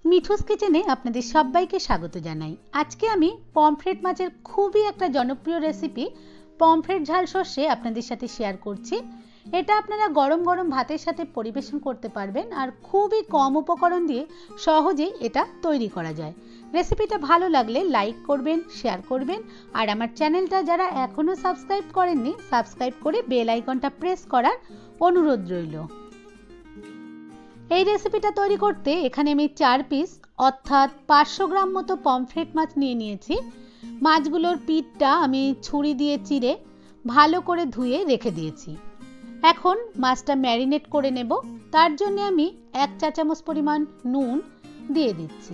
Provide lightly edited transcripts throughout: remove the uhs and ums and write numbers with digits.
মিঠুস কিচেনে আপনাদের সবাইকে স্বাগত জানাই। আজকে আমি পমফ্রেট মাছের খুবই একটা জনপ্রিয় রেসিপি পমফ্রেট ঝাল সর্ষে আপনাদের সাথে শেয়ার করছি। এটা আপনারা গরম গরম ভাতের সাথে পরিবেশন করতে পারবেন আর খুবই কম উপকরণ দিয়ে সহজেই এটা তৈরি করা যায়। রেসিপিটা ভালো লাগলে লাইক করবেন, শেয়ার করবেন আর আমার চ্যানেলটা যারা এখনো সাবস্ক্রাইব করেননি সাবস্ক্রাইব করে বেল আইকনটা প্রেস করার অনুরোধ রইল। এই রেসিপিটা তৈরি করতে এখানে আমি 4 পিস অর্থাৎ 500 গ্রাম মতো পমফ্রেট মাছ নিয়ে নিয়েছি। মাছগুলোর পিঠটা আমি ছুরি দিয়ে চিড়ে ভালো করে ধুয়ে রেখে দিয়েছি। এখন মাছটা ম্যারিনেট করে নেব। তার জন্য আমি 1 চা চামচ পরিমাণ নুন দিয়ে দিচ্ছি।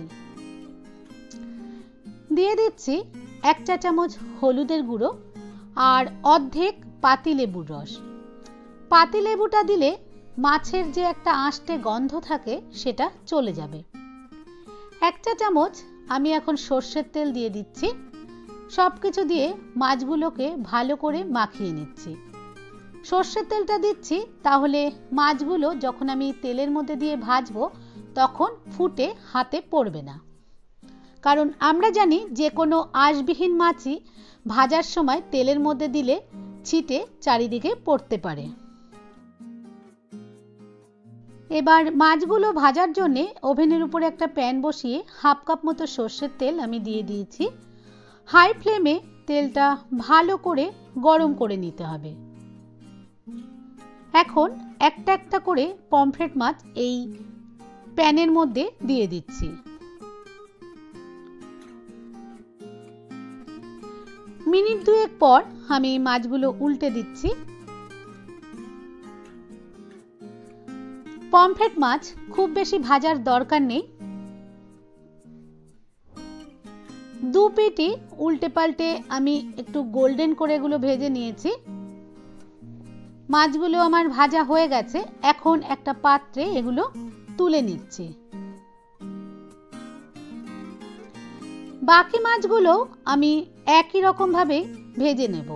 1 চা চামচ হলুদের গুঁড়ো আর অর্ধেক পাতিলেবুর রস। পাতিলেবুটা দিলে মাছের যে একটা আঁশটে গন্ধ থাকে সেটা চলে যাবে। 1 চা চামচ আমি এখন সর্ষের তেল দিয়ে দিচ্ছি। সবকিছু দিয়ে মাছগুলোকে ভালো করে মাখিয়ে নিচ্ছি। সর্ষের তেলটা দিচ্ছি তাহলে মাছগুলো যখন আমি তেলের মধ্যে দিয়ে ভাজবো তখন ফুটে হাতে পড়বে না, কারণ আমরা জানি যে কোনো আঁশবিহীন মাছই ভাজার সময় তেলের মধ্যে দিলে ছিটে চারিদিকে পড়তে পারে। এবার মাছগুলো ভাজার জন্য ওভেনের উপরে একটা প্যান বসিয়ে 1/2 কাপ মতো সর্ষের তেল আমি দিয়ে দিয়েছি। হাই ফ্লেমে তেলটা ভালো করে গরম করে নিতে হবে। এখন একটা একটা করে পমফ্রেট মাছ এই প্যানের মধ্যে দিয়ে দিচ্ছি। মিনিট 2 পর আমি মাছগুলো উল্টে দিচ্ছি। পমফ্রেট মাছ খুব বেশি ভাজার দরকার নেই। 2 পিঠই উল্টে পাল্টে আমি একটু গোল্ডেন করে এগুলো ভেজে নিয়েছি। মাছগুলো আমার ভাজা হয়ে গেছে। এখন একটা পাত্রে এগুলো তুলে নিচ্ছি। বাকি মাছগুলো আমি একই রকম ভাবে ভেজে নেব।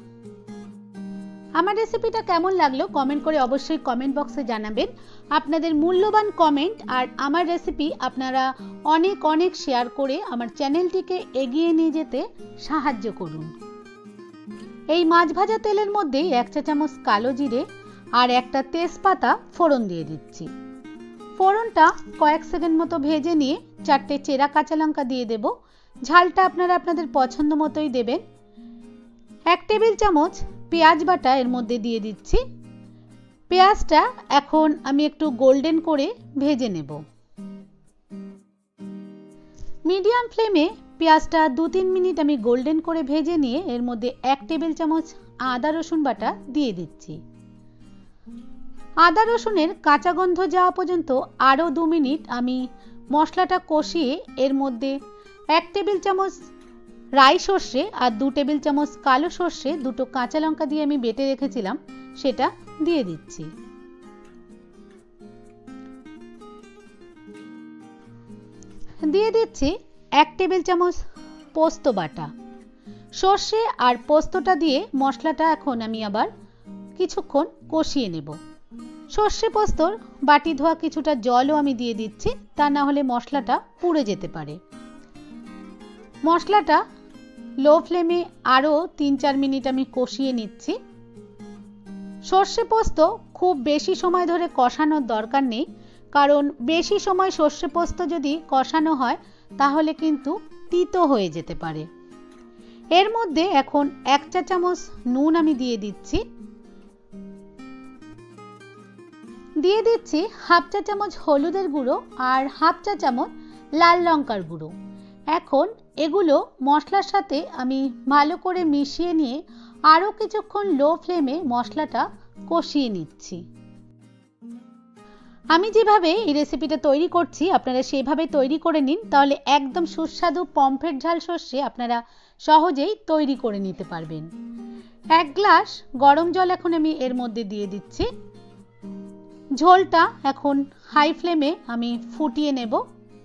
আমার রেসিপিটা কেমন লাগলো কমেন্ট করে অবশ্যই কমেন্ট বক্সে জানাবেন। আপনাদের মূল্যবান কমেন্ট আর আমার রেসিপি আপনারা অনেক অনেক শেয়ার করে আমার চ্যানেলটিকে এগিয়ে নিয়ে যেতে সাহায্য করুন। এই মাছ ভাজা তেলের মধ্যে 1 চা চামচ কালো জিরে আর একটা তেজপাতা ফোড়ন দিয়ে দিচ্ছি। ফোড়নটা কয়েক সেকেন্ড মতো ভেজে নিয়ে 4টে চেরা কাঁচা লঙ্কা দিয়ে দেব। ঝালটা আপনারা আপনাদের পছন্দ মতোই দেবেন। 1 টেবিল চামচ পেঁয়াজ বাটা এর মধ্যে দিয়ে দিচ্ছি। পেঁয়াজটা এখন আমি একটু গোল্ডেন করে ভেজে নেব। মিডিয়াম ফ্লেমে পেঁয়াজটা 2-3 মিনিট আমি গোল্ডেন করে ভেজে নিয়ে এর মধ্যে 1 টেবিল চামচ আদা রসুন বাটা দিয়ে দিচ্ছি। আদা রসুনের কাঁচা গন্ধ যাওয়া পর্যন্ত আরও 2 মিনিট আমি মশলাটা কষিয়ে এর মধ্যে 1 টেবিল চামচ রাই সর্ষে আর 2 টেবিল চামচ কালো সর্ষে দুটো কাঁচা লঙ্কা দিয়ে আমি বেটে রেখেছিলাম সেটা দিয়ে দিচ্ছি। দিয়ে দিচ্ছি 1 টেবিল চামচ পোস্ত বাটা। সর্ষে আর পোস্তটা দিয়ে মশলাটা এখন আমি আবার কিছুক্ষণ কষিয়ে নেব। সর্ষে পোস্তর বাটি ধোয়া কিছুটা জলও আমি দিয়ে দিচ্ছি, তা না হলে মশলাটা পুড়ে যেতে পারে। মশলাটা লো ফ্লেমে আরও 3-4 মিনিট আমি কষিয়ে নিচ্ছি। সর্ষে পোস্ত খুব বেশি সময় ধরে কষানোর দরকার নেই, কারণ বেশি সময় সর্ষে পোস্ত যদি কষানো হয় তাহলে কিন্তু তিতো হয়ে যেতে পারে। এর মধ্যে এখন 1 চা চামচ নুন আমি দিয়ে দিচ্ছি। দিয়ে দিচ্ছি 1/2 চা চামচ হলুদের গুঁড়ো আর 1/2 চা চামচ লাল লঙ্কার গুঁড়ো। এখন এগুলো মশলার সাথে আমি ভালো করে মিশিয়ে নিয়ে আরও কিছুক্ষণ লো ফ্লেমে মশলাটা কষিয়ে নিচ্ছি। আমি যেভাবে এই রেসিপিটা তৈরি করছি আপনারা সেভাবে তৈরি করে নিন, তাহলে একদম সুস্বাদু পমফ্রেট ঝাল সর্ষে আপনারা সহজেই তৈরি করে নিতে পারবেন। 1 গ্লাস গরম জল এখন আমি এর মধ্যে দিয়ে দিচ্ছি। ঝোলটা এখন হাই ফ্লেমে আমি ফুটিয়ে নেব।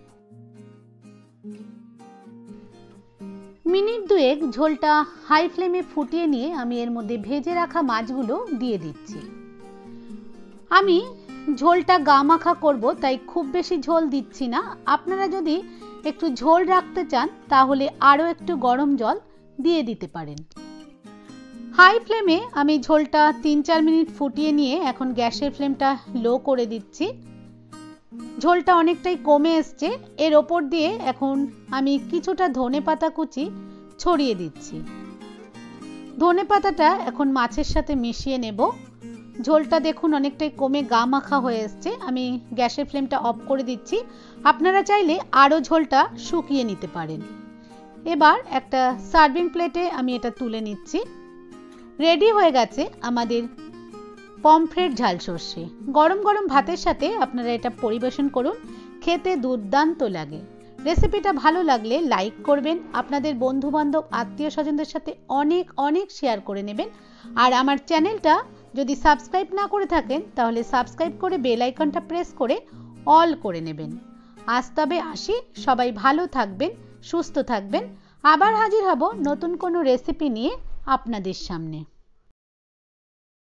মিনিট 2 ঝোলটা হাই ফ্লেমে ফুটিয়ে নিয়ে আমি এর মধ্যে ভেজে রাখা মাছগুলো দিয়ে দিচ্ছি। আমি ঝোলটা গামাখা করব, তাই খুব বেশি ঝোল দিচ্ছি না। আপনারা যদি একটু ঝোল রাখতে চান তাহলে আরও একটু গরম জল দিয়ে দিতে পারেন। হাই ফ্লেমে আমি ঝোলটা 3-4 মিনিট ফুটিয়ে নিয়ে এখন গ্যাসের ফ্লেমটা লো করে দিচ্ছি। ঝোলটা অনেকটাই কমে এসছে। এর ওপর দিয়ে এখন আমি কিছুটা ধনেপাতা কুচি ছড়িয়ে দিচ্ছি। ধনেপাতাটা এখন মাছের সাথে মিশিয়ে নেব। ঝোলটা দেখুন অনেকটাই কমে গা মাখা হয়ে এসছে। আমি গ্যাসের ফ্লেমটা অফ করে দিচ্ছি। আপনারা চাইলে আরও ঝোলটা শুকিয়ে নিতে পারেন। এবার একটা সার্ভিং প্লেটে আমি এটা তুলে নিচ্ছি। রেডি হয়ে গেছে আমাদের পমফ্রেট ঝাল সর্ষে। গরম গরম ভাতের সাথে আপনারা এটা পরিবেশন করুন, খেতে দুর্দান্ত লাগে। রেসিপিটা ভালো লাগলে লাইক করবেন, আপনাদের বন্ধু বান্ধব আত্মীয় স্বজনদের সাথে অনেক অনেক শেয়ার করে নেবেন। আর আমার চ্যানেলটা যদি সাবস্ক্রাইব না করে থাকেন তাহলে সাবস্ক্রাইব করে বেল আইকনটা প্রেস করে অল করে নেবেন। আজ তবে আসি, সবাই ভালো থাকবেন, সুস্থ থাকবেন। আবার হাজির হব নতুন কোনো রেসিপি নিয়ে আপনাদের সামনে।